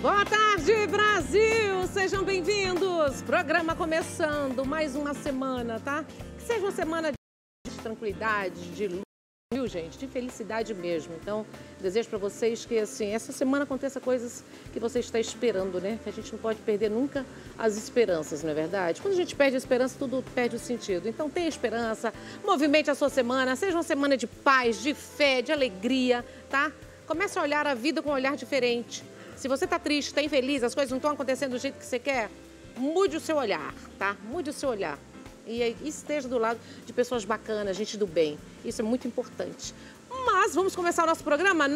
Boa tarde, Brasil! Sejam bem-vindos! Programa começando, mais uma semana, tá? Que seja uma semana de tranquilidade, de luz, viu, gente? De felicidade mesmo. Então, desejo para vocês que, assim, essa semana aconteça coisas que você está esperando, né? Que a gente não pode perder nunca as esperanças, não é verdade? Quando a gente perde a esperança, tudo perde o sentido. Então, tenha esperança, movimente a sua semana, seja uma semana de paz, de fé, de alegria, tá? Comece a olhar a vida com um olhar diferente. Se você está triste, está infeliz, as coisas não estão acontecendo do jeito que você quer, mude o seu olhar, tá? Mude o seu olhar. E esteja do lado de pessoas bacanas, gente do bem. Isso é muito importante. Mas vamos começar o nosso programa.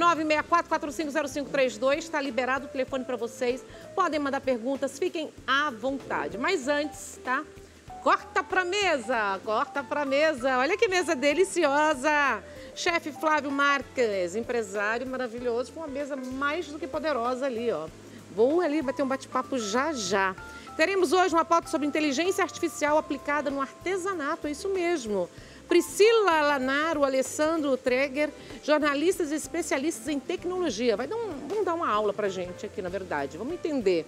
964-450532. Está liberado o telefone para vocês. Podem mandar perguntas, fiquem à vontade. Mas antes, tá? Corta pra mesa, corta pra mesa. Olha que mesa deliciosa. Chefe Flávio Marques, empresário maravilhoso, com uma mesa mais do que poderosa ali, ó. Vou ali bater um bate-papo já já. Teremos hoje uma pauta sobre inteligência artificial aplicada no artesanato, é isso mesmo. Priscila Lanaro, Alessandro Treger, jornalistas e especialistas em tecnologia. Vamos dar uma aula pra gente aqui, na verdade. Vamos entender.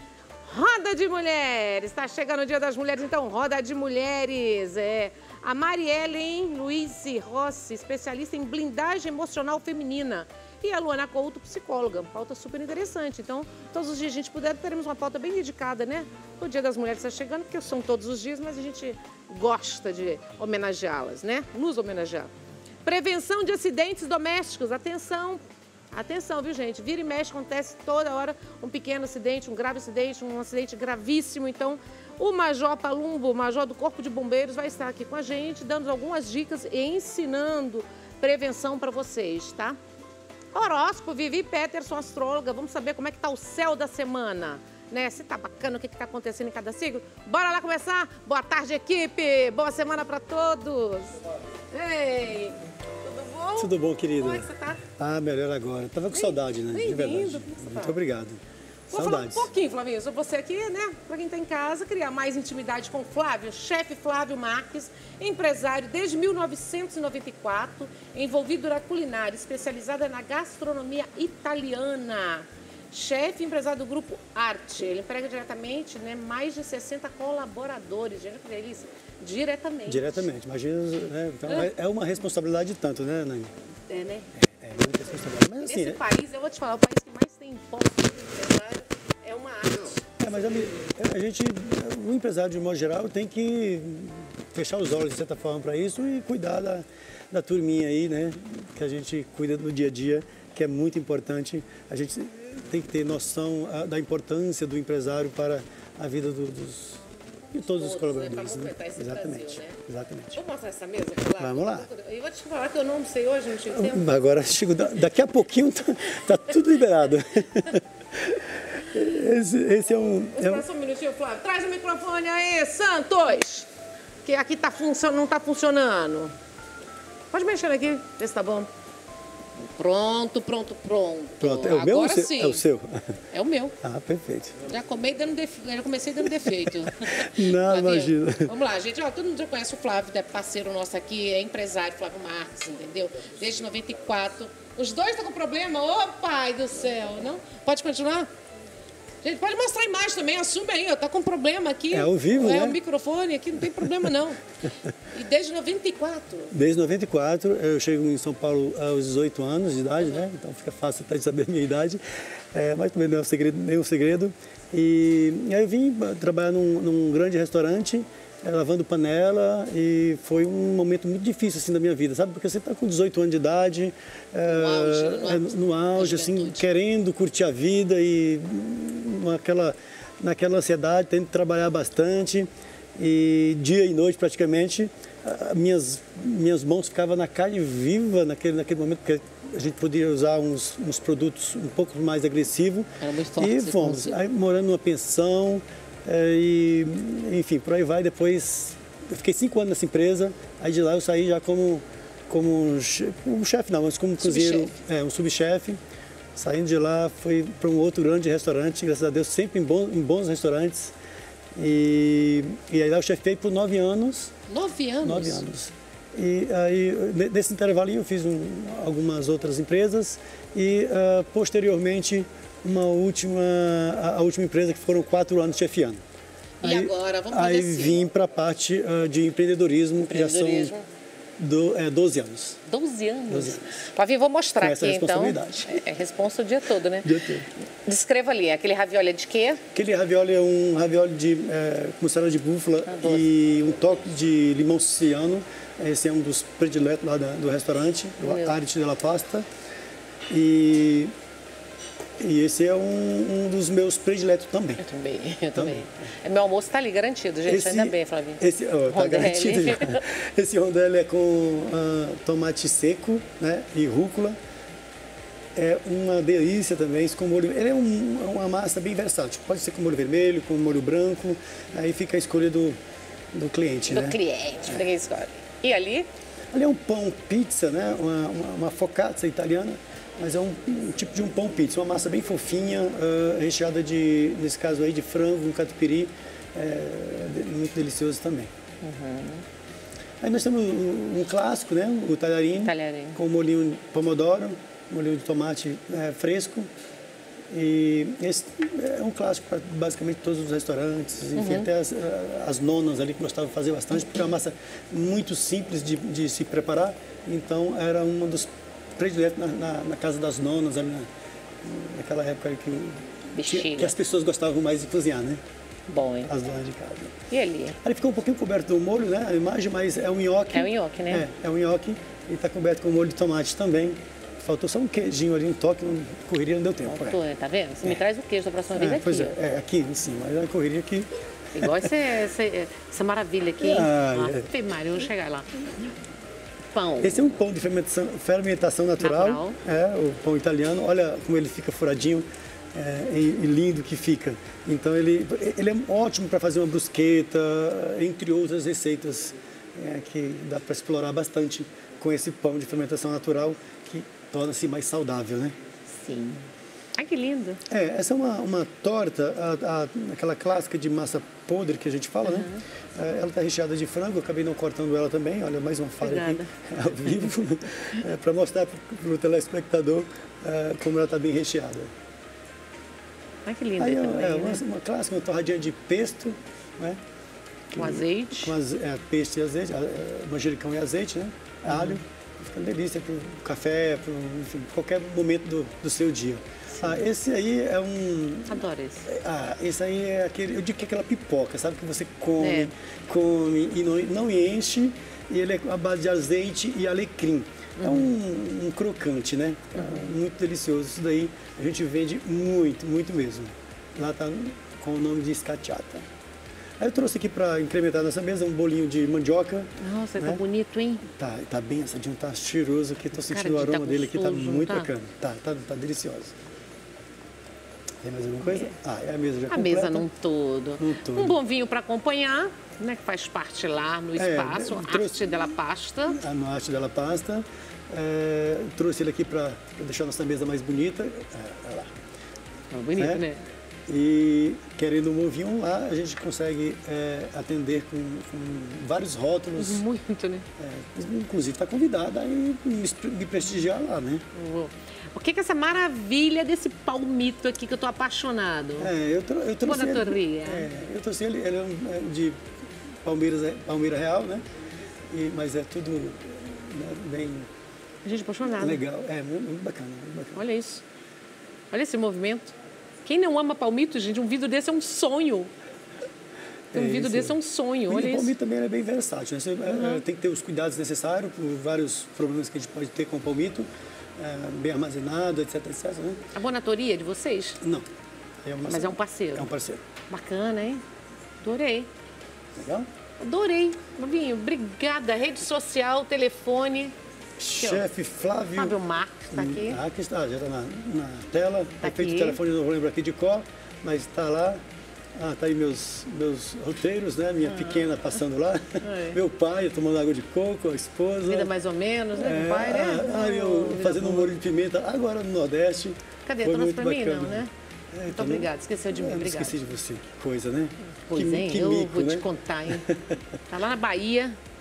Roda de Mulheres, está chegando o Dia das Mulheres, então Roda de Mulheres, a Mariellen Luiz Rossi, especialista em blindagem emocional feminina, e a Luana Couto, psicóloga, pauta super interessante. Então, todos os dias a gente puder, teremos uma pauta bem dedicada, né? O Dia das Mulheres está chegando, porque são todos os dias, mas a gente gosta de homenageá-las, né? Nos homenagear. Prevenção de acidentes domésticos, atenção! Atenção, viu, gente? Vira e mexe, acontece toda hora um pequeno acidente, um grave acidente, um acidente gravíssimo. Então, o Major Palumbo, o Major do Corpo de Bombeiros, vai estar aqui com a gente, dando algumas dicas e ensinando prevenção para vocês, tá? Horóscopo, Vivi Peterson, astróloga. Vamos saber como é que tá o céu da semana, né? Se tá bacana, o que tá acontecendo em cada signo. Bora lá começar? Boa tarde, equipe! Boa semana para todos! Ei! Tudo bom, querida? Como é que você tá? Ah, melhor agora. Tava com saudade, né? De verdade. Muito obrigado. Vou Saudades. falar um pouquinho, Flavinho, sobre você aqui, né? Pra quem tá em casa, criar mais intimidade com o Flávio, chefe Flávio Marques, empresário desde 1994, envolvido na culinária, especializada na gastronomia italiana. Chefe empresário do Grupo Arte. Ele emprega diretamente, né, mais de 60 colaboradores. Gente, que delícia. Diretamente. Diretamente. Imagina, né? Então, é uma responsabilidade tanto, né, Nani? É, né? É muita responsabilidade. Mas assim, Nesse país, eu vou te falar, o país que mais tem imposto do empresário é uma arte. mas o empresário, de um modo geral, tem que fechar os olhos, de certa forma, para isso e cuidar da turminha aí, né? Que a gente cuida no dia a dia, que é muito importante. A gente tem que ter noção da importância do empresário para a vida de todos os colaboradores. Né? Exatamente. Brasil, né? Exatamente. Vamos mostrar essa mesa? Vamos lá. Eu vou te falar que eu não sei hoje, não tive tempo. Agora, Chico, daqui a pouquinho tá tudo liberado. Esse é um... Espera só um minutinho, Flávio. Traz o microfone aí, Santos! Que aqui não tá funcionando. Pode mexer aqui, ver se tá bom. Pronto. Pronto, é o Agora meu ou sim. é o seu? É o meu. Ah, perfeito. Já comecei dando defeito. Não, imagina. Vamos lá, gente. Ó, todo mundo já conhece o Flávio, é parceiro nosso aqui, é empresário, Flávio Marques, entendeu? Desde 94. Os dois estão com problema? Ô, pai do céu, não? Pode continuar? Gente, pode mostrar a imagem também, assume aí, ó, tá com problema aqui. É ao vivo, né? É o microfone aqui, não tem problema não. E desde 94? Desde 94, eu chego em São Paulo aos 18 anos de idade, né? Então fica fácil até de saber a minha idade, mas também não é nenhum segredo. E aí eu vim trabalhar num grande restaurante, lavando panela, e foi um momento muito difícil assim da minha vida, sabe? Porque você está com 18 anos de idade, no auge, assim, querendo curtir a vida e naquela ansiedade, tendo que trabalhar bastante, e dia e noite praticamente, minhas mãos ficavam na carne viva naquele momento, porque a gente podia usar uns produtos um pouco mais agressivos. Era muito forte, e fomos, aí, morando numa pensão, e enfim, por aí vai. Depois eu fiquei 5 anos nessa empresa, aí de lá eu saí já como um chefe não, mas como cozinheiro, um subchefe. Saindo de lá, fui para um outro grande restaurante, graças a Deus, sempre em bons restaurantes. E aí lá eu chefei por 9 anos. 9 anos? 9 anos. E aí, nesse intervalo, eu fiz algumas outras empresas e, posteriormente, a última empresa que foram 4 anos chefiando. E aí, agora, vamos fazer Aí assim. vim para a parte de empreendedorismo, que já são 12 anos. 12 anos? 12 anos. Flavinho, vou mostrar Com essa aqui, então. responsabilidade. É responsa o dia todo, né? O dia todo. Descreva ali, aquele ravioli é de quê? Aquele ravioli é um ravioli de mussarela de búfala e um toque de limão siciliano. Esse é um dos prediletos lá do restaurante, o Arte della Pasta. E esse é um dos meus prediletos também. Eu também. Meu almoço está ali, garantido, gente. Ainda bem, Flavinho. Tá garantido já. Esse rondelli é com tomate seco, né, e rúcula. É uma delícia também, isso com molho. Ele é uma massa bem versátil. Pode ser com molho vermelho, com molho branco. Aí fica a escolha do cliente, né? Do cliente, ninguém escolhe. E ali? Ali é um pão pizza, né? Uma focaccia italiana. Mas é um tipo de um pão pizza, uma massa bem fofinha, recheada nesse caso aí, de frango, um catupiry, muito delicioso também. Aí nós temos um clássico, né? O talharine. Com molhinho de pomodoro, molhinho de tomate fresco. E esse é um clássico para basicamente todos os restaurantes, enfim, até as nonas ali que gostavam de fazer bastante, porque é uma massa muito simples de se preparar, então era uma dos prediletos na casa das nonas, ali naquela época que as pessoas gostavam mais de cozinhar, né? Bom, hein? As donas de casa. E ali? Ali ficou um pouquinho coberto do molho, né? A imagem, mas é um nhoque. É um nhoque, né? É um nhoque e está coberto com molho de tomate também. Faltou só um queijinho ali, um toque, correria não deu tempo. Tá vendo? Você me traz o queijo da próxima vez aqui. Pois aqui em cima, mas a correria aqui. Igual essa maravilha aqui. Ave Maria, eu vou chegar lá. Pão. Esse é um pão de fermentação natural. O pão italiano. Olha como ele fica furadinho e lindo que fica. Então ele é ótimo para fazer uma brusqueta, entre outras receitas que dá para explorar bastante com esse pão de fermentação natural que torna-se mais saudável, né? Sim. Ai, que lindo. Essa é uma torta, aquela clássica de massa podre que a gente fala, né? Ela está recheada de frango, eu acabei não cortando ela também. Olha, mais uma falha aqui ao vivo, para mostrar para o telespectador como ela está bem recheada. Ai, que linda aí também, uma clássica, uma torradinha de pesto, né? Com azeite. Pesto e azeite, manjericão e azeite, né? Alho. Fica uma delícia para o café, enfim, qualquer momento do seu dia. Esse aí é um... Adoro esse. Esse aí é aquele... Eu digo que é aquela pipoca, sabe? Que você come e não enche. E ele é à base de azeite e alecrim. É um crocante, né? Muito delicioso. Isso daí a gente vende muito, muito mesmo. Lá está com o nome de scacciata. Aí eu trouxe aqui para incrementar nessa mesa um bolinho de mandioca. Nossa, tá bonito, hein? Tá bem assadinho, tá cheiroso aqui. Tô sentindo o aroma dele aqui, tá muito bacana. Tá delicioso. Tem mais alguma coisa? É a mesa já completa. A mesa num todo. Um bom vinho para acompanhar, né? Que faz parte lá no espaço, Arte della Pasta. No Arte della Pasta. Trouxe ele aqui para deixar nossa mesa mais bonita. Olha lá. Bonito, né? E querendo um vinho lá, a gente consegue atender com vários rótulos. Muito, né? Inclusive está convidada a me prestigiar lá, né? O que é essa maravilha desse palmito aqui que eu tô apaixonado? Eu trouxe ele. Eu trouxe ele é de Palmeira Real, né? Mas é tudo bem... A gente apaixonada. Legal, muito bacana, muito bacana. Olha isso. Olha esse movimento. Quem não ama palmito, gente, um vidro desse é um sonho. Um vidro desse é um sonho, olha isso. O palmito também é bem versátil, né? Você tem que ter os cuidados necessários por vários problemas que a gente pode ter com o palmito, bem armazenado, etc, né? A bonatoria é de vocês? Não. Mas é um parceiro? É um parceiro. Bacana, hein? Adorei. Legal? Adorei. Novinho, obrigada. Rede social, telefone. Chefe Flávio Marques está aqui. Aqui está, já está na tela. Tá feito o telefone, não vou lembrar aqui de cor, mas está lá. Tá aí meus roteiros, né? Minha pequena passando lá. Meu pai tomando água de coco, a esposa. Vida mais ou menos, né? O pai, né? Eu fazendo um molho de pimenta, agora no Nordeste. Cadê? Trouxe para mim, não, né? Muito obrigada. Esqueceu de mim, obrigada. Esqueci de você. Que coisa, né? Pois, hein? Eu vou te contar, hein? Tá lá na Bahia.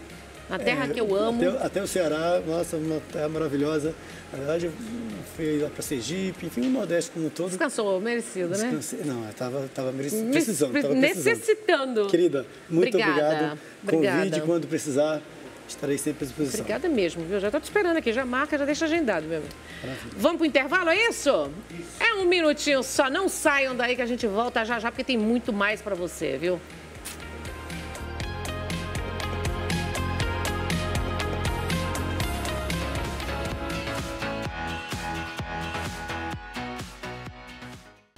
Na terra que eu amo. Até o Ceará, nossa, uma terra maravilhosa. Na verdade, eu fui lá para Sergipe, enfim, o Nordeste como um todo. Descansou, merecido, né? Descansei. Não, eu estava precisando. Necessitando. Querida, muito obrigado. Obrigada. Convide quando precisar. Estarei sempre à disposição. Obrigada mesmo, viu? Já estou te esperando aqui, já marca, já deixa agendado, meu amigo. Vamos pro intervalo, é isso? É um minutinho só, não saiam daí que a gente volta já já, porque tem muito mais para você, viu?